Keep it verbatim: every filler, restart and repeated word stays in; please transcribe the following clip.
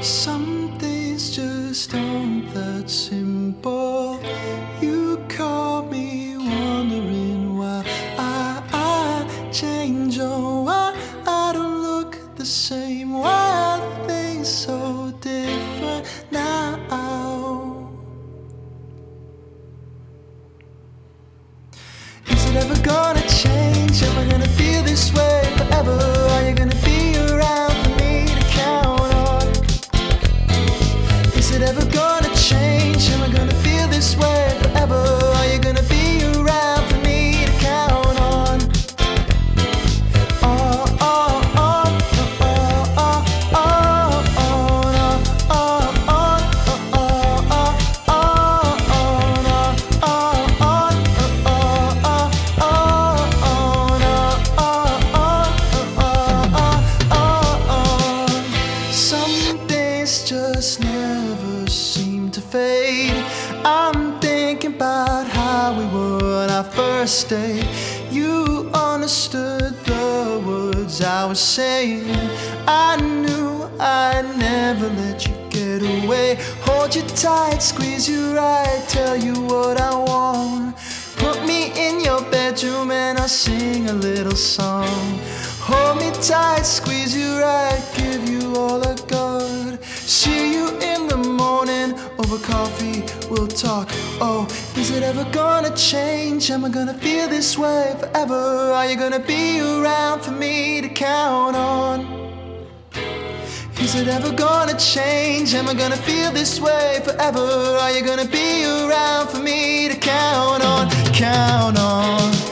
Some things just aren't that simple. You caught me wondering why I, I change, oh why I don't look the same, why are things so different now? Is it ever gonna change? Am I gonna feel this way forever? Are you gonna be around for me to count on? Is it ever gonna change? Am I gonna feel this way forever? Are you gonna be around for me to count on? Oh, oh, oh, oh, oh, oh, oh, oh, oh, oh, oh, oh, oh. Some days just never seem to fade. I'm thinking about how we were on our first date. You understood the words I was saying. I knew I'd never let you get away. Hold you tight, squeeze you right, tell you what I want. Put me in your bedroom and I'll sing a little song. Hold me tight, squeeze you right, give you all I got. See you in the morning, over coffee we'll talk. Oh, is it ever gonna change? Am I gonna feel this way forever? Are you gonna be around for me to count on? Is it ever gonna change? Am I gonna feel this way forever? Are you gonna be around for me to count on? Count on.